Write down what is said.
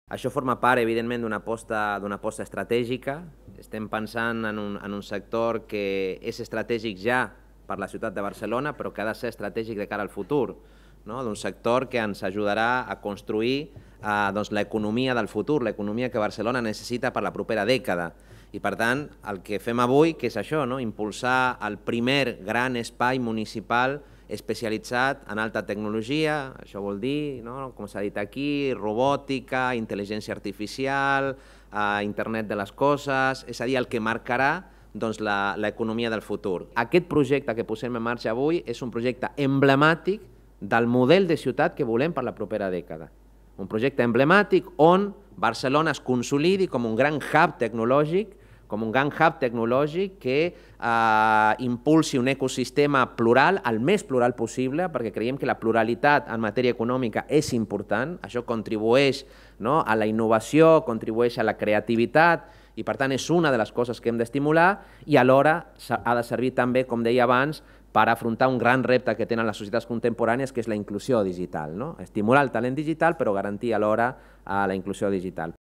Això forma part, evidentment, d'una aposta estratègica. Estem pensant en un sector que és estratègic ja per la ciutat de Barcelona, però que ha de ser estratègic de cara al futur, no? D'un sector que ens ajudarà a construir l'economia del futur, l'economia que Barcelona necessita per la propera dècada. I, per tant, el que fem avui, que és això, no? Impulsar el primer gran espai municipal especialitzat en alta tecnologia, això vol dir, no? Com s'ha dit aquí, robòtica, intel·ligència artificial, internet de les coses, és a dir, el que marcarà l'economia del futur. Aquest projecte que posem en marxa avui és un projecte emblemàtic del model de ciutat que volem per la propera dècada. Un projecte emblemàtic on Barcelona es consolidi com un gran hub tecnològic, que impulsi un ecosistema plural, el més plural possible, perquè creiem que la pluralitat en matèria econòmica és important, això contribueix a la innovació, contribueix a la creativitat, i per tant és una de les coses que hem d'estimular i alhora ha de servir també, com deia abans, per afrontar un gran repte que tenen les societats contemporànies, que és la inclusió digital. Estimular el talent digital, però garantir alhora la inclusió digital.